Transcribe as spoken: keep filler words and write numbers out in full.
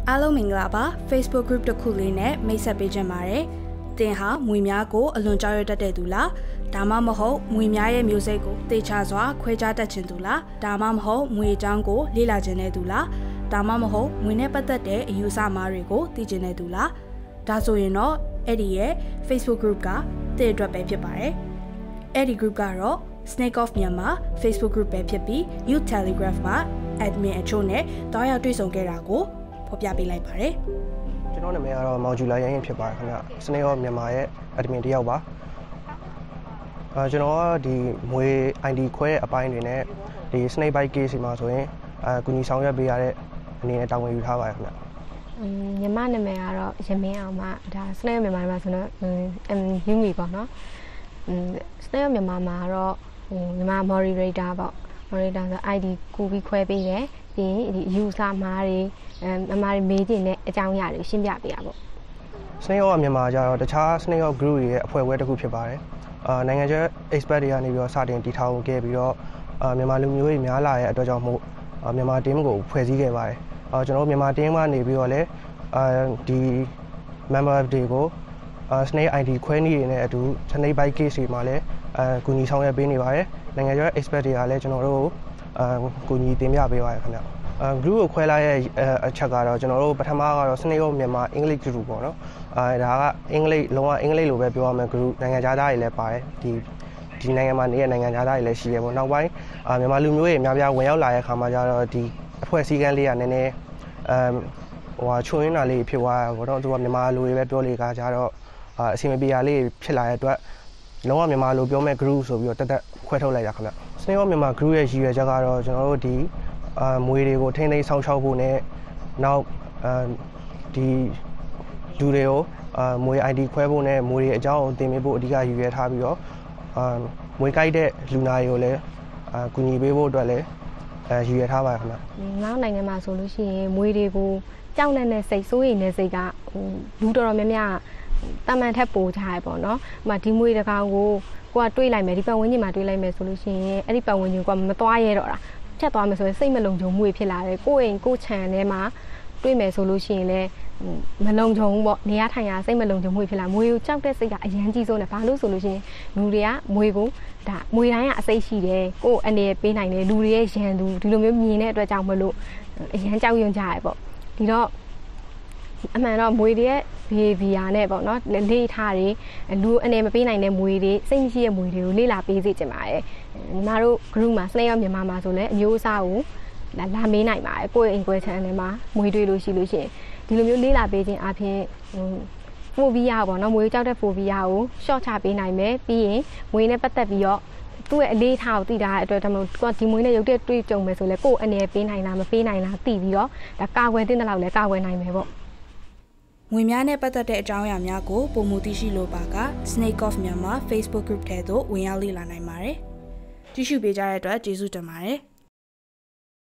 အားလုံးမင်္ဂလာပါ Facebook group တစ်ခုလေးနဲ့မိတ်ဆက်ပေးကြပါရစေ။သင်ဟာမွေများကိုအလွန်ကြောက်ရွံ့တတ်တဲ့သူလား။ဒါမှမဟုတ်မွေများရဲ့မျိုးစိတ်ကိုသေချာစွာခွဲခြားတတ်ခြင်းသူလား။ဒါမှမဟုတ်မွေအကြောင်းကိုလေ့လာခြင်းတဲ့သူလား။ဒါမှမဟုတ်မွေနဲ့ပတ်သက်တဲ့အယူအဆမှားတွေကိုသိခြင်းတဲ့သူလား။ဒါဆိုရင်တော့အဲ့ဒီရဲ့ Facebook group ကသင်အတွက်ပဲဖြစ်ပါတယ်။အဲ့ဒီ group ကတော့ Snake of Myanmar Facebook group ပဲဖြစ်ပြီး Youth Telegraph မှာ admin အချို့နဲ့တောင်းရတွေ့ဆုံခဲ့တာကိုဖော်ပြပေးလိုက်ပါတယ်။ကျွန်တော်နာမည်ကတော့မောင်ဂျူလာရရင်ဖြစ်ပါတယ်ခင်ဗျ။ Snake of Myanmar ရဲ့ admin တယောက်ပါ။အဲကျွန်တော်ကဒီမွေ ไอ ดี ခွဲတဲ့အပိုင်းတွေနဲ့ဒီ Snake Bite case မှာဆိုရင်အဲကုညီဆောင်ရွက်ပေးရတဲ့အနေနဲ့တာဝန်ယူထားပါတယ်ခင်ဗျ။อืมညီမနာမည်ကတော့ရမင်းအောင်မဒါ Snake of Myanmar မှာဆိုတော့အမ်ယူမီပေါ့နော်။อืม Snake of Myanmar မှာတော့ဟိုညီမ moderator ပေါ့ moderator ဆို ไอ ดี ကူပြီးခွဲပေးတယ်ပြီးရင်ဒီ user မှာတွေအမ်အမှားတွေမေးခြင်းနဲ့အကြောင်းအရာတွေရှင်းပြပေးရပေါ့ Snake of Myanmar ကျတော့တခြား Snake of Group ရဲ့အဖွဲ့အစည်းတစ်ခုဖြစ်ပါတယ်အာနိုင်ငံခြား expert တွေကနေပြီးတော့စတင်တည်ထောင်ခဲ့ပြီးတော့အာမြန်မာလူမျိုးတွေများလာတဲ့အတွက်ကြောင့်မို့မြန်မာ team ကိုဖွဲ့စည်းခဲ့ပါတယ်အာကျွန်တော်တို့မြန်မာ team ကနေပြီးတော့လည်းအာဒီ member တွေကိုအာ Snake ไอ ดี ခွဲနည်းတွေနဲ့အတူ Snake Bite case တွေမှာလည်းအာကူညီဆောင်ရွက်ပေးနေပါတယ်နိုင်ငံခြား expert တွေကလည်းကျွန်တော်တို့အာကူညီတင်ပြပေးပါတယ်ခင်ဗျအာ group ကိုခွဲလိုက်ရဲ့အချက်ကတော့ကျွန်တော်တို့ပထမကတော့ Snake of Myanmar English group ပေါ့နော်အဲဒါကအင်္ဂလိပ်လုံးဝအင်္ဂလိပ်လိုပဲပြောရမယ် group နိုင်ငံခြားသားတွေလည်းပါတယ်ဒီဒီနိုင်ငံမှာနေတဲ့နိုင်ငံခြားသားတွေလည်းရှိရပေါ့နောက်ပိုင်းအာမြန်မာလူမျိုးတွေအများပြားဝင်ရောက်လာတဲ့အခါမှာကျတော့ဒီအဖွဲ့အစည်းကလေးကနည်းနည်းအမ်ဟိုချွင်းတာလေးဖြစ်သွားတာပေါ့နော်သူကမြန်မာလူတွေပဲပြောလေကားကြတော့အာအစီအမပြေရလေးဖြစ်လာတဲ့အတွက်လုံးဝမြန်မာလိုပြောမဲ့ group ဆိုပြီးတော့တက်တက်ခွဲထုတ်လိုက်တာခင်ဗျ Snake of Myanmar group ရဲ့ရည်ရွယ်ချက်ကတော့ကျွန်တော်တို့ဒီအာမွေတွေကိုထိန်းသိမ်းဆောင်ရှောက်ဖို့နဲ့နောက်အဲဒီလူတွေကိုအာမွေ ไอ ดี ခွဲဖို့နဲ့မွေတွေအကြောင်းကိုသင်ပေးဖို့အဓိကရည်ရွယ်ထားပြီးတော့အာမွေကိုက်တဲ့လူနာတွေကိုလည်းအာကူညီပေးဖို့အတွက်လည်းအဲရည်ရွယ်ထားပါခင်ဗျ။နောက်နိုင်ငံမှာဆိုလို့ရှိရင်မွေတွေကိုကြောက်နေတဲ့စိတ်စိုးရိမ်တဲ့စိတ်ကဟိုလူတော်တော်များများတာမန်ထက်ပိုကြရပေါ့နော်။ဥပမာဒီမွေတကောင်ကိုကိုကတွေးလိုက်မယ်ဒီပတ်ဝန်းကျင်မှာတွေးလိုက်မယ်ဆိုလို့ရှိရင်အဲ့ဒီပတ်ဝန်းကျင်ကမသွားရတော့တာဖြတ်သွားမယ်ဆိုရင်စိတ်မလုံခြုံမှုဖြစ်လာတယ်ကိုယ့်အိမ်ကိုယ့်ခြံထဲမှာတွေးမယ်ဆိုလို့ရှိရင်လည်းမလုံခြုံဘူးပေါ့နေရထိုင်ရစိတ်မလုံခြုံမှုဖြစ်လာမွေကိုကြောက်တဲ့စိတ်ကအရန်ကြီးဆုံးတယ်ဘာလို့ဆိုလို့ရှိရင်လူတွေကမွေကိုဒါမွေတိုင်းကအစိတ်ရှိတယ်ကိုယ့်အနေနဲ့ပေးနိုင်တယ်လူတွေရဲ့ရန်သူဒီလိုမျိုးမြင်တဲ့အတွက်ကြောင့်မလို့အရန်ကြောက်ရွံ့ကြရပေါ့ဒီတော့အမှန်တော့မွေတွေရဲ့ behavior နဲ့ပေါ့နော်လေ့ထားတွေလူအနေမပေးနိုင်တဲ့မွေတွေစိတ်မရှိတဲ့မွေတွေကိုလေ့လာပေးစေချင်ပါတယ်ညီမတို့ group မှာ Snake of Myanmar မှာဆိုလဲအမျိုးအစားကိုလာလာမေးနိုင်ပါတယ်ကိုယ့်အိမ်ကွဲချမ်းထဲမှာမွေတွေ့လို့ရှိလို့ရှိရင်ဒီလိုမျိုးလေ့လာပေးခြင်းအပြင်ဟို phobia ပေါ့နော်မွေကြောက်တဲ့ phobia ကို short ချပေးနိုင်မယ်ပြီးရင်မွေနဲ့ပတ်သက်ပြီးတော့သူ့ရဲ့အလေးထားကိုသိတာအတွက်ဒါမှမဟုတ်ဒီမွေနဲ့ရုပ်တဲ့တွေ့ကြုံမယ်ဆိုလဲကိုယ့်အနေနဲ့ပေးနိုင်လားမပေးနိုင်လားသိပြီးတော့ဒါကာကွယ်တဲ့လောက်လဲကာကွယ်နိုင်မယ်ပေါ့ငွေများနဲ့ပတ်သက်တဲ့အကြောင်းအရာများကိုပုံမှုသိရှိလိုပါက Snake of Myanmar Facebook group ထဲသို့ဝင်ရောက်လေ့လာနိုင်ပါတယ်။ကြည့်ရှုပေးကြတဲ့အတွက်ကျေးဇူးတင်ပါတယ်။